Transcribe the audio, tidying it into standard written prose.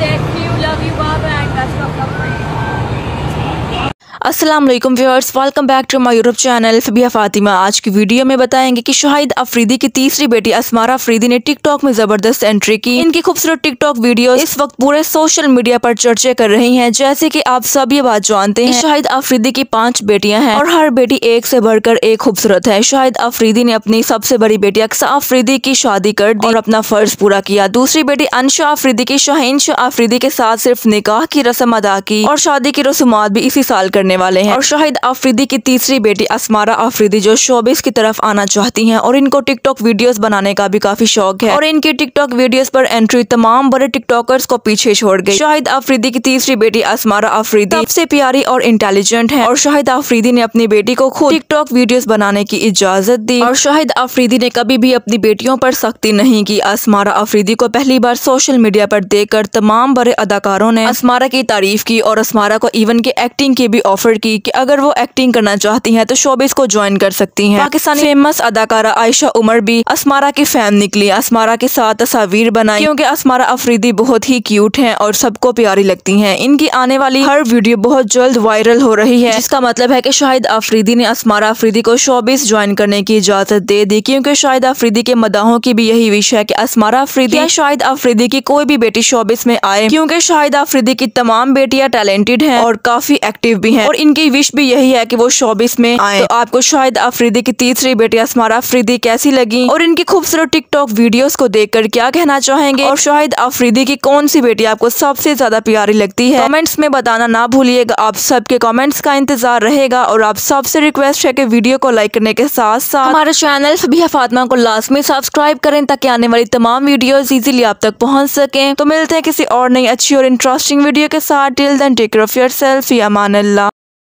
Thank you, love you, bye bye, and best of luck for you. अस्सलाम वालेकुम viewers, welcome back to my YouTube channel Fabia Fatima. आज की video में बताएंगे कि शाहिद अफरीदी की तीसरी बेटी अस्मारा अफरीदी ने टिकटॉक में जबरदस्त एंट्री की। इनकी खूबसूरत टिकटॉक वीडियोस इस वक्त पूरे सोशल मीडिया पर चर्चे कर रही हैं। जैसे कि आप सब ये बात जानते हैं, शाहिद अफरीदी की 5 बेटियां हैं और हर बेटी एक से बढ़कर एक खूबसूरत है। शाहिद अफरीदी ने अपनी सबसे बड़ी बेटी अक्सा अफरीदी की शादी कर दी और अपना फर्ज पूरा किया। दूसरी बेटी अंशा अफरीदी की शाहीन शाह अफरीदी के साथ सिर्फ निकाह की रस्म अदा की और शादी की रसूमात भी इसी साल करने वाले हैं। और शाहिद अफरीदी की तीसरी बेटी अस्मारा अफरीदी जो शोबिस की तरफ आना चाहती हैं और इनको टिकटॉक वीडियोस बनाने का भी काफी शौक है और इनकी टिकटॉक वीडियोस पर एंट्री तमाम बड़े टिकटॉकर्स को पीछे छोड़ गई। शाहिद अफरीदी की तीसरी बेटी अस्मारा अफरीदी सबसे प्यारी और इंटेलिजेंट है और शाहिद अफरीदी ने अपनी बेटी को खुद टिकटॉक वीडियोस बनाने की इजाजत दी और शाहिद अफरीदी ने कभी भी अपनी बेटियों पर सख्ती नहीं की। अस्मारा अफरीदी को पहली बार सोशल मीडिया पर देखकर तमाम बड़े अदाकारों ने अस्मारा की तारीफ की और अस्मारा को इवन की एक्टिंग की भी ऑफर की कि अगर वो एक्टिंग करना चाहती हैं तो शोबिस को ज्वाइन कर सकती हैं। पाकिस्तानी फेमस अदाकारा आयशा उमर भी अस्मारा की फैन निकली, अस्मारा के साथ तस्वीर बनाई क्योंकि अस्मारा अफरीदी बहुत ही क्यूट हैं और सबको प्यारी लगती हैं। इनकी आने वाली हर वीडियो बहुत जल्द वायरल हो रही है, जिसका मतलब है कि शाहिद अफरीदी ने अस्मारा अफरीदी को शोबिस ज्वाइन करने की इजाजत दे दी क्योंकि शाहिद अफरीदी के मदाहों की भी यही विश है कि अस्मारा अफरीदी या शाहिद अफरीदी की कोई भी बेटी शोबिस में आए क्योंकि शाहिद अफरीदी की तमाम बेटियां टैलेंटेड हैं और काफी एक्टिव भी हैं और इनकी विश भी यही है कि वो शोबिस में आए। तो आपको शाहिद अफरीदी की तीसरी बेटी अस्मारा अफरीदी कैसी लगी और इनकी खूबसूरत टिकटॉक वीडियोस को देखकर क्या कहना चाहेंगे और शाहिद अफरीदी की कौन सी बेटी आपको सबसे ज्यादा प्यारी लगती है, कमेंट्स में बताना ना भूलिएगा। आप सबके कमेंट्स का इंतजार रहेगा और आप सबसे रिक्वेस्ट है कि वीडियो को लाइक करने के साथ साथ हमारे चैनल फबिया फातिमा को लाजमी सब्सक्राइब करें ताकि आने वाली तमाम वीडियोस इजीली आप तक पहुंच सकें। तो मिलते हैं किसी और नई अच्छी और इंटरेस्टिंग वीडियो के साथ। Till then take care of yourself, या अमान अल्लाह।